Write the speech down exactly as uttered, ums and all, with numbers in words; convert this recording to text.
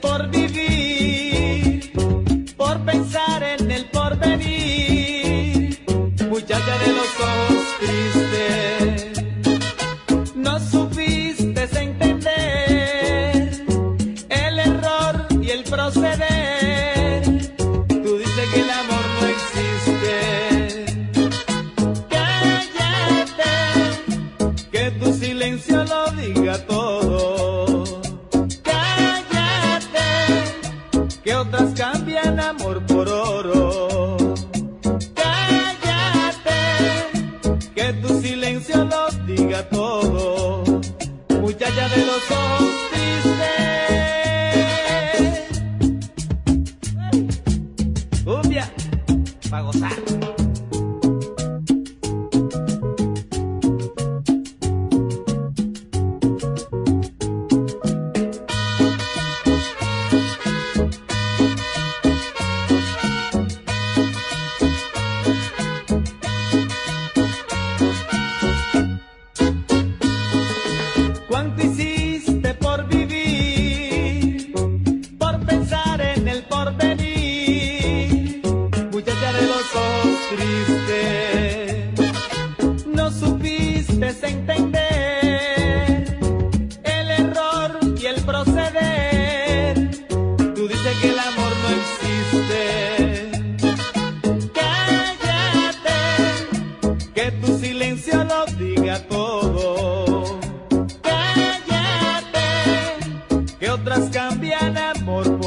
por vivir, por pensar en el porvenir, muchacha de los ojos tristes, no supiste entender el error y el proceder. Tú dices que el amor no existe. Cállate, que tu silencio lo diga todo. Cállate, que otras cambian amor por oro. Cállate, que tu silencio lo diga todo. Muchacha de los ojos tristes. Cumbia, pa' gozar. ¿Cuánto hiciste por vivir, por pensar en el porvenir? Muchacha de los ojos tristes, no supiste entender el error y el proceder. Tú dices que el amor no existe. Cállate, que tu silencio lo diga todo. Que otras cambian amor